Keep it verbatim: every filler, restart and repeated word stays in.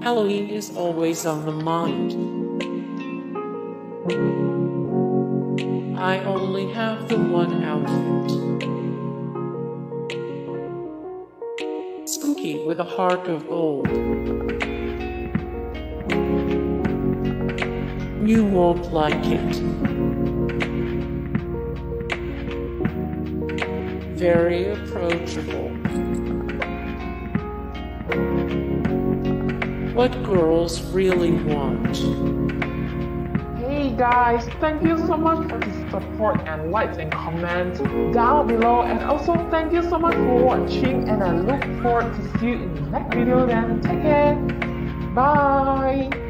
Halloween is always on the mind. I only have the one outfit. Spooky with a heart of gold. You won't like it. Very approachable. What girls really want. Hey guys, thank you so much for the support and likes and comments down below, and also thank you so much for watching, and I look forward to see you in the next video. Then take care. Bye.